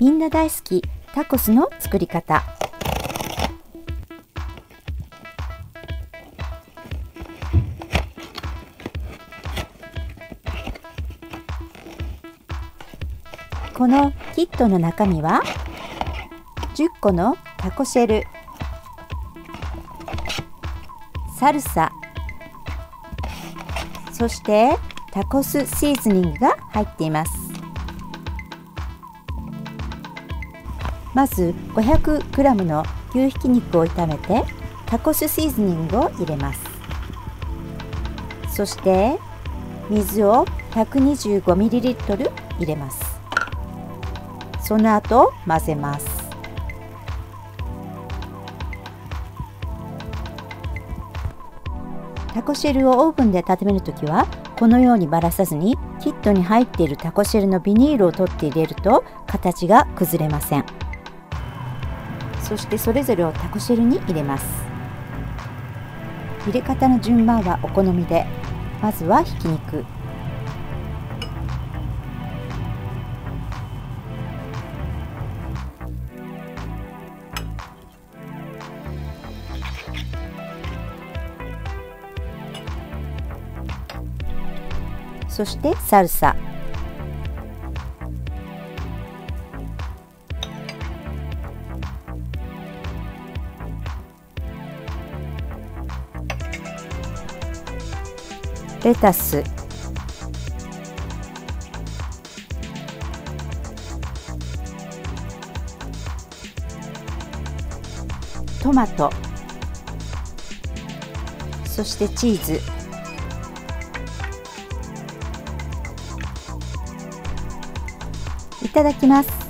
みんな大好きタコスの作り方。このキットの中身は10個のタコシェル、サルサ、そしてタコスシーズニングが入っています。まず 500g の牛ひき肉を炒めてタコスシーズニングを入れます。そして水を 125ml 入れます。その後混ぜます。タコシェルをオーブンで温めるときはこのようにばらさずにキットに入っているタコシェルのビニールを取って入れると形が崩れません。そしてそれぞれをタコシェルに入れます。入れ方の順番はお好みで、まずはひき肉、そしてサルサ、レタス、トマト、そしてチーズ、いただきます。